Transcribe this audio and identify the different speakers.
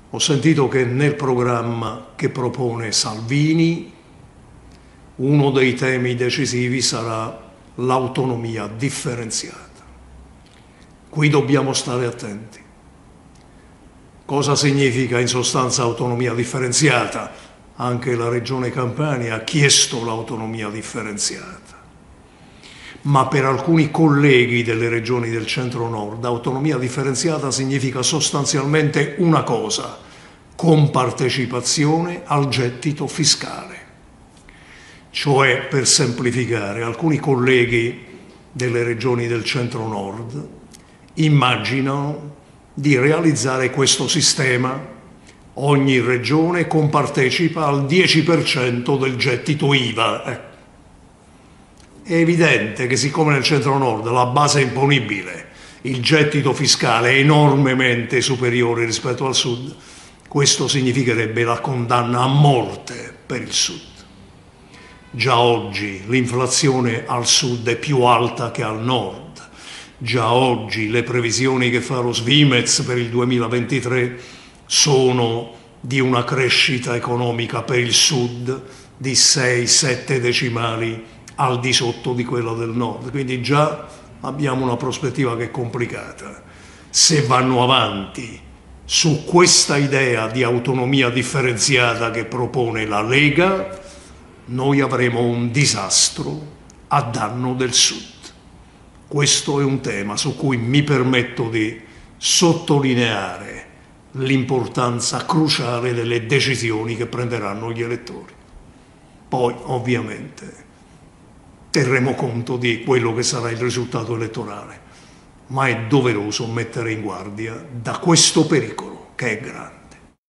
Speaker 1: Ho sentito che nel programma che propone Salvini uno dei temi decisivi sarà l'autonomia differenziata. Qui dobbiamo stare attenti. Cosa significa in sostanza autonomia differenziata? Anche la Regione Campania ha chiesto l'autonomia differenziata. Ma per alcuni colleghi delle regioni del centro-nord, autonomia differenziata significa sostanzialmente una cosa: compartecipazione al gettito fiscale. Cioè, per semplificare, alcuni colleghi delle regioni del centro-nord immaginano di realizzare questo sistema: ogni regione compartecipa al 10% del gettito IVA. È evidente che siccome nel centro-nord la base imponibile, il gettito fiscale è enormemente superiore rispetto al sud, questo significherebbe la condanna a morte per il sud. Già oggi l'inflazione al sud è più alta che al nord. Già oggi le previsioni che fa lo Svimez per il 2023 sono di una crescita economica per il sud di 6-7 decimali al di sotto di quella del nord. Quindi già abbiamo una prospettiva che è complicata. Se vanno avanti su questa idea di autonomia differenziata che propone la Lega, noi avremo un disastro a danno del sud. Questo è un tema su cui mi permetto di sottolineare l'importanza cruciale delle decisioni che prenderanno gli elettori. Poi, ovviamente, terremo conto di quello che sarà il risultato elettorale, ma è doveroso mettere in guardia da questo pericolo che è grande.